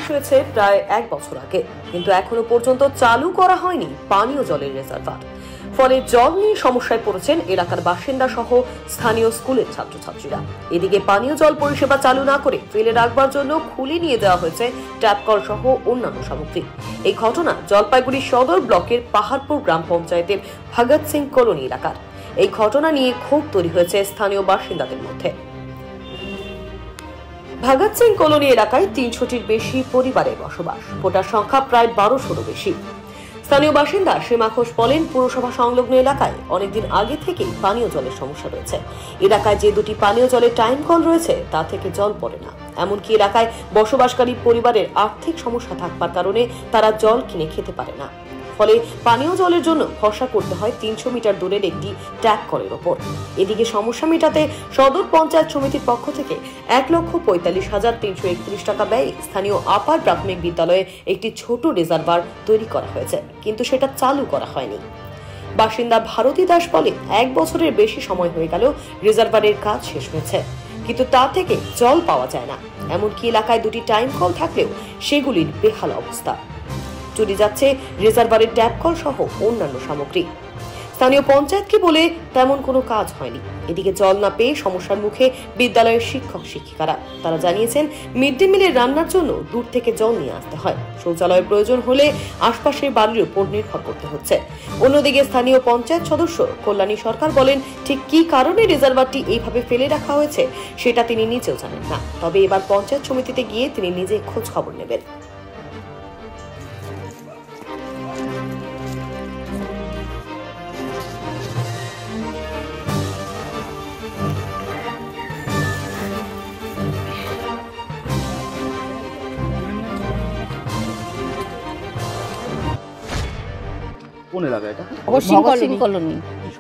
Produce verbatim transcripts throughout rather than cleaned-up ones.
হয়েছে প্রায় এক বছর আগে, কিন্তু এখনো পর্যন্ত চালু করা হয়নি পানীয় জলের রিজার্ভার। ফলে জল নিয়ে সমস্যায় পড়েছেন এলাকার বাসিন্দা সহ স্থানীয় স্কুলের ছাত্রছাত্রীরা। এদিকে পানীয় জল পরিষেবা চালু না করে ফেলে রাখবার জন্য খুলে নিয়ে দেওয়া হয়েছে ট্যাপ কল সহ অন্যান্য সামগ্রী। এই ঘটনা জলপাইগুড়ি সদর ব্লকের পাহাড়পুর গ্রাম পঞ্চায়েতের ভগৎ সিং কলোনি এলাকার। এই ঘটনা নিয়ে ক্ষোভ তৈরি হয়েছে স্থানীয় বাসিন্দাদের মধ্যে। ভগৎ সিং কলোনি এলাকায় তিনশোটির বেশি পরিবারের বসবাস, ভোটার সংখ্যা প্রায় বারোশোরও বেশি। স্থানীয় বাসিন্দা সীমা ঘোষ বলেন, পুরসভা সংলগ্ন এলাকায় অনেকদিন আগে থেকেই পানীয় জলের সমস্যা রয়েছে। এলাকায় যে দুটি পানীয় জলের টাইম কল রয়েছে তা থেকে জল পড়ে না। এমনকি এলাকায় বসবাসকারী পরিবারের আর্থিক সমস্যা থাকবার কারণে তারা জল কিনে খেতে পারে না। ফলে পানীয় জলের জন্য ভরসা করতে হয় তিনশো মিটার দূরের একটি ট্যাপ কলের ওপর। এদিকে সমস্যা মেটাতে সদর পঞ্চায়েত সমিতির পক্ষ থেকে এক লক্ষ পঁয়তাল্লিশ হাজার তিনশো একত্রিশ টাকা ব্যয়ে স্থানীয় আপার প্রাথমিক বিদ্যালয়ে একটি ছোট রিজার্ভার তৈরি করা হয়েছে, কিন্তু সেটা চালু করা হয়নি। বাসিন্দা ভারতী দাস বলে, এক বছরের বেশি সময় হয়ে গেল রিজার্ভারের কাজ শেষ হয়েছে, কিন্তু তা থেকে জল পাওয়া যায় না। এমনকি এলাকায় দুটি টাইম কল থাকলেও সেগুলির বেহাল অবস্থা। চুরি যাচ্ছে রিজার্ভারের ট্যাপ কল সহ অন্যান্য সামগ্রী। স্থানীয় পঞ্চায়েতকে বলে তেমন কোনো কাজ হয়নি। এদিকে জল না পেয়ে সমস্যার মুখে বিদ্যালয়ের শিক্ষক শিক্ষিকারা। তারা জানিয়েছেন, মিড ডে মিলের রান্নার জন্য দূর থেকে জল নিয়ে আসতে হয়। শৌচালয়ের প্রয়োজন হলে আশপাশের বাড়ির উপর নির্ভর করতে হচ্ছে। অন্যদিকে স্থানীয় পঞ্চায়েত সদস্য কল্যাণী সরকার বলেন, ঠিক কি কারণে রিজার্ভারটি এইভাবে ফেলে রাখা হয়েছে সেটা তিনি নিজেও জানেন না। তবে এবার পঞ্চায়েত সমিতিতে গিয়ে তিনি নিজে খোঁজ খবর নেবেন। কোন এলাকা এটা? কলোনি।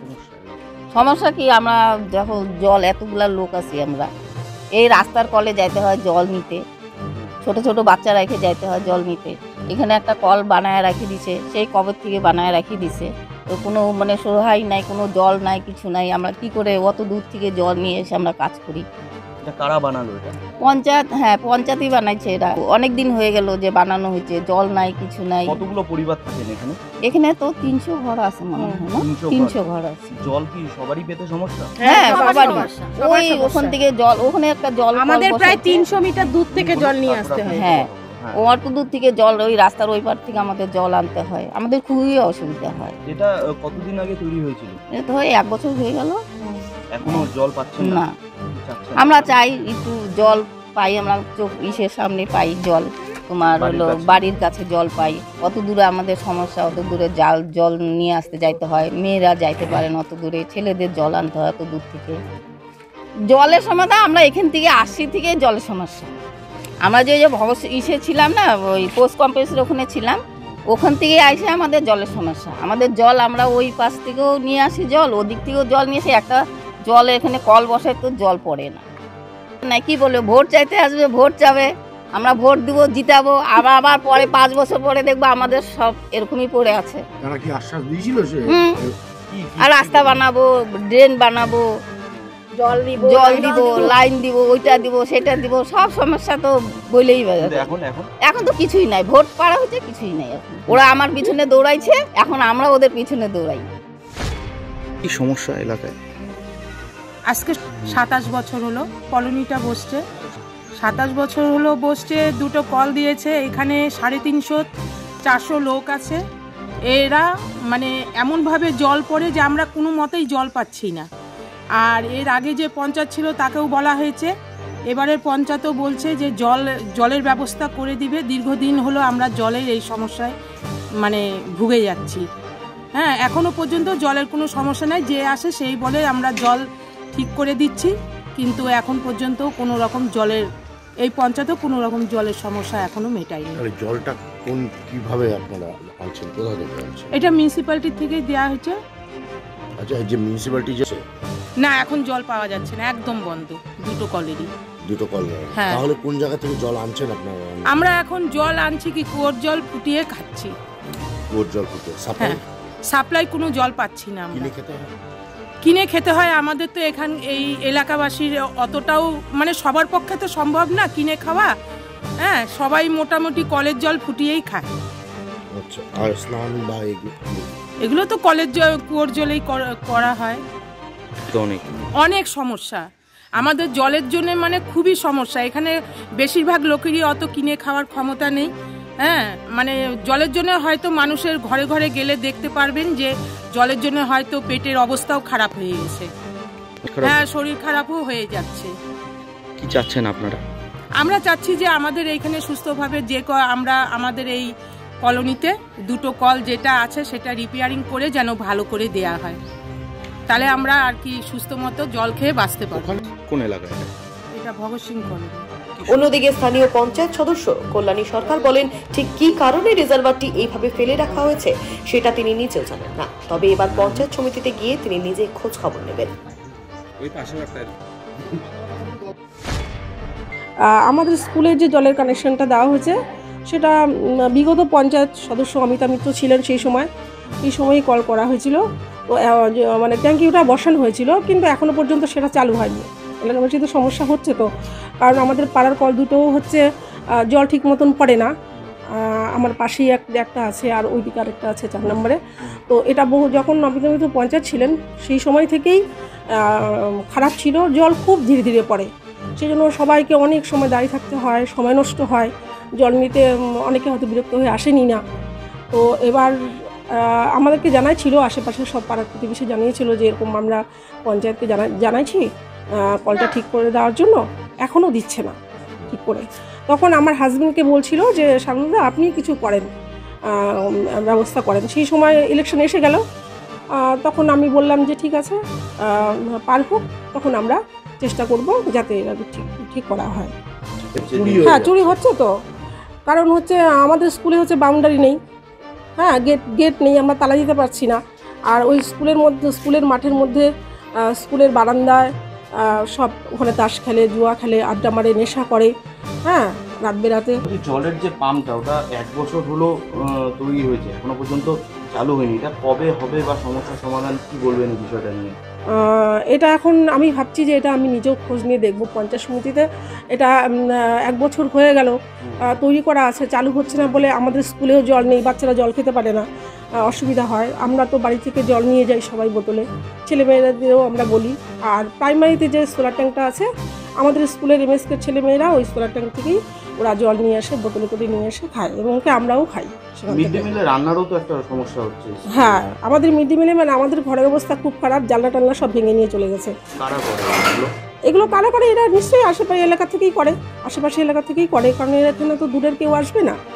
সমস্যা কি, আমরা দেখো জল এতগুলা লোক আছি, আমরা এই রাস্তার কলে যাইতে হয় জল নিতে, ছোট ছোট বাচ্চা রেখে যাইতে হয় জল নিতে। এখানে একটা কল বানায় রাখি দিছে, সেই কবে থেকে বানায় রাখি দিছে, তো কোনো মানে সহায় নাই, কোনো জল নাই, কিছু নাই। আমরা কি করে অত দূর থেকে জল নিয়ে এসে আমরা কাজ করি? কারা বানালো এটা? পঞ্চায়েত। হ্যাঁ, পঞ্চায়েতই বানাইছে। এটা অনেক দিন হয়ে গেল যে বানানো হয়েছে, জল নাই, কিছু নাই। কতগুলো পরিবার থাকেন এখানে? এখানে তো তিনশো ঘর আছে মনে হয় না? তিনশো ঘর আছে। জল কি সবারই পেতে সমস্যা? হ্যাঁ, সবারই। ওই ওখান থেকে জল, ওখানে একটা জল, আমাদের প্রায় তিনশো মিটার দূর থেকে জল নিয়ে আসতে হয়। হ্যাঁ, অত দূর থেকে জল, ওই রাস্তার ওই পার থেকে আমাদের জল আনতে হয়। আমাদের খুবই অসুবিধা হয়। এটা কতদিন আগে তৈরি হয়েছিল? এটা তো এক বছর হয়ে গেল, এখনো জল পাচ্ছেন না? আমরা চাই একটু জল পাই, আমরা চোখ ইসের সামনে পাই জল, তোমার হলো বাড়ির কাছে জল পাই। অত দূরে আমাদের সমস্যা, অত দূরে জাল জল নিয়ে আসতে যাইতে হয়, মেয়েরা যাইতে পারে না অত দূরে, ছেলেদের জল আনতে হয় অত দূর থেকে। জলের সমস্যা, আমরা এখান থেকে আসছি থেকে জলের সমস্যা। আমরা যে যে ইসে ছিলাম না, ওই পোস্ট কমপ্লেক্সের ওখানে ছিলাম, ওখান থেকে আসে আমাদের জলের সমস্যা। আমাদের জল আমরা ওই পাশ থেকেও নিয়ে আসি জল, ওদিক থেকেও জল নিয়ে আসি। একটা জল এখানে কল বসায় তো জল পড়ে না। না কি বলবে, ভোট চাইতে আসবে, ভোট চাবে, আমরা ভোট দিব, জিতাবো, আবার আবার পরে পাঁচ বছর পরে দেখবো আমাদের সব এরকমই পড়ে আছে। তারা কি আশ্বাস দিয়েছিল যে আর রাস্তা বানাবো, ড্রেন বানাবো, জল দিব, জল দিব, লাইন দিব, ওইটা দিব, সেটা দিব, সব সমস্যা তো বলেই বাজাচ্ছে। এখন এখন এখন তো কিছুই নাই, ভোট পাড়া হচ্ছে, কিছুই নাই। এখন ওরা আমার পিছনে দৌড়াইছে, এখন আমরা ওদের পিছনে দৌড়াই। কি সমস্যা এলাকায়? আজকে সাতাশ বছর হলো কলোনিটা বসছে, সাতাশ বছর হলো বসছে। দুটো কল দিয়েছে, এখানে সাড়ে তিনশো চারশো লোক আছে। এরা মানে এমনভাবে জল পড়ে যে আমরা কোনো মতেই জল পাচ্ছি না। আর এর আগে যে পঞ্চায়েত ছিল তাকেও বলা হয়েছে, এবারের পঞ্চায়েতও বলছে যে জল জলের ব্যবস্থা করে দিবে। দীর্ঘদিন হলো আমরা জলের এই সমস্যায় মানে ভুগে যাচ্ছি। হ্যাঁ, এখনও পর্যন্ত জলের কোনো সমস্যা নাই, যে আসে সেই বলে আমরা জল ঠিক করে দিচ্ছি, কিন্তু এখন পর্যন্ত কোনো রকম জলের, এই পঞ্চায়েতও কোনো রকম জলের সমস্যা এখনো মেটায়নি। জলটা কোন কিভাবে আপনারা আনছেন, কোথা থেকে আনছেন? এটা মিউনিসিপ্যালিটি থেকেই দেওয়া হয়েছে। আচ্ছা, যে মিউনিসিপ্যালিটি যে না, এখন জল পাওয়া যাচ্ছে না, একদম বন্ধ দুটো কলেরই। দুটো কল? হ্যাঁ। তাহলে কোন জায়গা থেকে জল আনছেন আপনারা? আমরা এখন জল আনছি কি কুয়োর জল ফুটিয়ে খাচ্ছি। কুয়োর জল ফুটিয়ে? সাপ্লাই? সাপ্লাই কোনো জল পাচ্ছি না আমরা। কিনে খেতে হয়? কিনে খেতে হয়। আমাদের তো এখান এই এলাকাবাসীর অতটাও মানে সবার পক্ষে তো সম্ভব না কিনে খাওয়া। হ্যাঁ, সবাই মোটামুটি কলের জল ফুটিয়েই খায়। আচ্ছা, আর স্নান বা এগুলো এগুলো তো কলের জল, কুয়োর জলেই করা- করা হয়। তো অনেক অনেক সমস্যা আমাদের জলের জন্য, মানে খুবই সমস্যা। এখানে বেশিরভাগ লোকেরই অত কিনে খাওয়ার ক্ষমতা নেই। হ্যাঁ, মানে জলের জন্য হয়তো মানুষের ঘরে ঘরে গেলে দেখতে পারবেন যে জলের জন্য হয়তো পেটের অবস্থাও খারাপ হয়ে গেছে। হ্যাঁ, শরীর খারাপও হয়ে যাচ্ছে। কি চাচ্ছেন আপনারা? আমরা চাচ্ছি যে আমাদের এইখানে সুস্থভাবে যে ক- আমরা আমাদের এই কলোনিতে দুটো কল যেটা আছে সেটা রিপেয়ারিং করে যেন ভালো করে দেয়া হয়, তাহলে আমরা আর কি সুস্থ মতো জল খেয়ে বাঁচতে পারবো। কোন এলাকায়? এটা ভগৎ সিং কলোনি। অন্যদিকে স্থানীয় পঞ্চায়েত সদস্য কল্যাণী সরকার বলেন, ঠিক কি কারণে রিজার্ভারটি এইভাবে ফেলে রাখা হয়েছে সেটা তিনি নিজেও জানেন না। তবে এবার পঞ্চায়েত সমিতিতে গিয়ে তিনি নিজে খোঁজ খবর নেবেন। আহ, আমাদের স্কুলে যে জলের কানেকশনটা দেওয়া হয়েছে সেটা উম, বিগত পঞ্চায়েত সদস্য অমিতা মিত্র ছিলেন সেই সময়, এই সময়ই কল করা হয়েছিল। তো আহ, যে, মানে ট্যাঙ্কিটা বসানো হয়েছিল, কিন্তু এখনো পর্যন্ত সেটা চালু হয়নি। এলাকাবাসী তো সমস্যা হচ্ছে, তো কারণ আমাদের পাড়ার কল দুটো হচ্ছে আহ, জল ঠিক মতন পড়ে না। আহ, আমার পাশেই এক একটা আছে, আর ওই দিকে আরেকটা আছে চার নম্বরে। তো এটা বহু যখন অমিতা মিত্র পঞ্চায়েত ছিলেন সেই সময় থেকেই আহ, খারাপ ছিল, জল খুব ধীরে ধীরে পড়ে। সেই জন্য সবাইকে অনেক সময় দাঁড়িয়ে থাকতে হয়, সময় নষ্ট হয়, জল নিতে উম, অনেকে হয়তো বিরক্ত হয়ে আসেনি না। তো এবার আহ, আমাদেরকে জানাইছিল, আশেপাশের সব পাড়ার প্রতিবেশী জানিয়েছিল যে এরকম আমরা পঞ্চায়েতকে জানা জানাইছি আহ, কলটা ঠিক করে দেওয়ার জন্য, এখনও দিচ্ছে না ঠিক করে। তখন আমার হাজব্যান্ডকে বলছিল যে সামনেদা আপনি কিছু করেন, আহ, ব্যবস্থা করেন। সেই সময় ইলেকশন এসে গেল, আহ, তখন আমি বললাম যে ঠিক আছে, আহ, পার হোক, তখন আমরা চেষ্টা করব যাতে এটা ঠিক ঠিক করা হয়। হ্যাঁ, চুরি হচ্ছে তো, কারণ হচ্ছে আমাদের স্কুলে হচ্ছে বাউন্ডারি নেই, হ্যাঁ, গেট গেট নেই, আমরা তালা দিতে পারছি না। আর ওই স্কুলের মধ্যে, স্কুলের মাঠের মধ্যে, আহ, স্কুলের বারান্দায় আহ, সব ওখানে তাস খেলে, জুয়া খেলে, আড্ডা মারে, নেশা করে, হ্যাঁ, রাত বেরাতে। জলের যে পাম্পটা ওটা এক বছর হলো আহ, তৈরি হয়েছে, এখনো পর্যন্ত চালু হয়নি। এটা কবে হবে বা সমস্যার সমাধান কি বলবেন এই বিষয়টা নিয়ে? আহ, এটা এখন আমি ভাবছি যে এটা আমি নিজেও খোঁজ নিয়ে দেখব পঞ্চায়েত সমিতিতে। এটা উম, আহ, এক বছর হয়ে গেল, আহ, তৈরি করা আছে, চালু হচ্ছে না বলে আমাদের স্কুলেও জল নেই, বাচ্চারা জল খেতে পারে না, আহ, অসুবিধা হয়। আমরা তো বাড়ি থেকে জল নিয়ে যাই সবাই বোতলে, ছেলেমেয়েরাদেরও আমরা বলি। আর প্রাইমারিতে যে সোলার ট্যাঙ্কটা আছে, আমাদের স্কুলের এমএসকে ছেলেমেয়েরা ওই সোলার ট্যাঙ্ক থেকেই ওরা জল নিয়ে আসে, বোতলে করে নিয়ে এসে খায়, এবং কি আমরাও খাই সেখান মিড ডে থেকে। মিলে রান্নারও তো একটা সমস্যা হচ্ছে। হ্যাঁ, আমাদের মিড ডে মিলে, মানে আমাদের ঘরের অবস্থা খুব খারাপ, জানলা টাল্লা সব ভেঙে নিয়ে চলে গেছে। কারা করে এগুলো? এগুলো কারা করে? এরা নিশ্চয়ই আশেপাশে এলাকা থেকেই করে, আশেপাশে এলাকা থেকেই করে, কারণ এরা এখানে তো দূরের কেউ আসবে না।